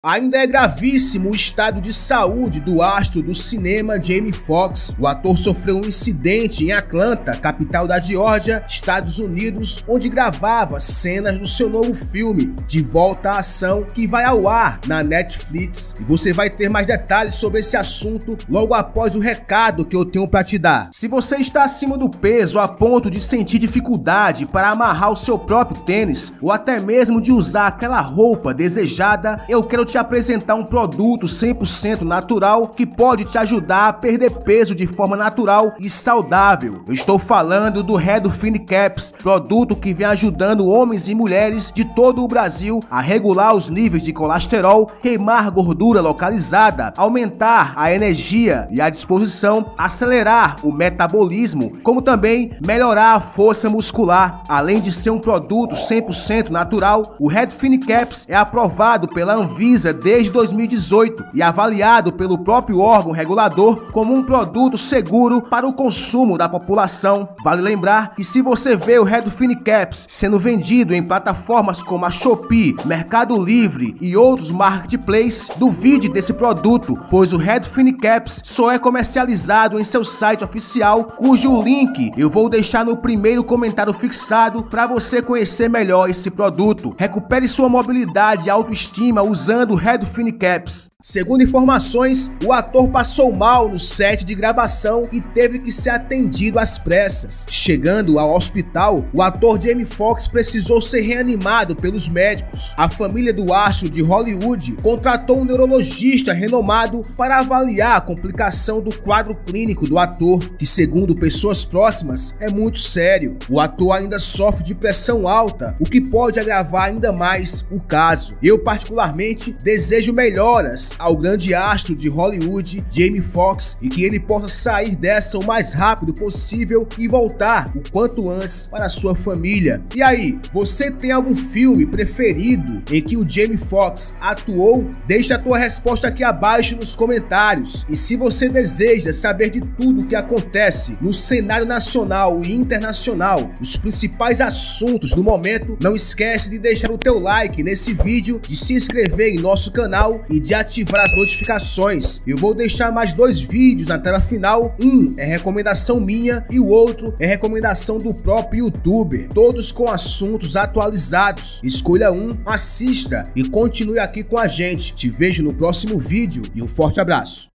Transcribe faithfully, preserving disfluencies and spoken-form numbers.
Ainda é gravíssimo o estado de saúde do astro do cinema Jamie Foxx. O ator sofreu um incidente em Atlanta, capital da Geórgia, Estados Unidos, onde gravava cenas do seu novo filme, De Volta à Ação, que vai ao ar na Netflix. E você vai ter mais detalhes sobre esse assunto logo após o recado que eu tenho para te dar. Se você está acima do peso a ponto de sentir dificuldade para amarrar o seu próprio tênis, ou até mesmo de usar aquela roupa desejada, eu quero te te apresentar um produto cem por cento natural que pode te ajudar a perder peso de forma natural e saudável. Eu estou falando do Redfin Caps, produto que vem ajudando homens e mulheres de todo o Brasil a regular os níveis de colesterol, queimar gordura localizada, aumentar a energia e a disposição, acelerar o metabolismo, como também melhorar a força muscular. Além de ser um produto cem por cento natural, o Redfin Caps é aprovado pela Anvisa desde dois mil e dezoito e avaliado pelo próprio órgão regulador como um produto seguro para o consumo da população. Vale lembrar que se você vê o Redfin Caps sendo vendido em plataformas como a Shopee, Mercado Livre e outros marketplaces, duvide desse produto, pois o Redfin Caps só é comercializado em seu site oficial, cujo link eu vou deixar no primeiro comentário fixado para você conhecer melhor esse produto. Recupere sua mobilidade e autoestima usando o Redfin Caps. Segundo informações, o ator passou mal no set de gravação e teve que ser atendido às pressas. Chegando ao hospital, o ator Jamie Foxx precisou ser reanimado pelos médicos. A família do astro de Hollywood contratou um neurologista renomado para avaliar a complicação do quadro clínico do ator, que, segundo pessoas próximas, é muito sério. O ator ainda sofre de pressão alta, o que pode agravar ainda mais o caso. Eu, particularmente, desejo melhoras ao grande astro de Hollywood, Jamie Foxx, e que ele possa sair dessa o mais rápido possível e voltar o quanto antes para sua família. E aí, você tem algum filme preferido em que o Jamie Foxx atuou? Deixa a tua resposta aqui abaixo nos comentários. E se você deseja saber de tudo o que acontece no cenário nacional e internacional, os principais assuntos do momento, não esquece de deixar o teu like nesse vídeo, de se inscrever em nosso canal e de ativar as notificações. Eu vou deixar mais dois vídeos na tela final. Um é recomendação minha e o outro é recomendação do próprio youtuber, todos com assuntos atualizados. Escolha um, assista e continue aqui com a gente. Te vejo no próximo vídeo e um forte abraço.